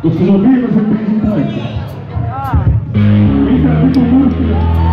Você não viu essa visitante? Fica muito muito.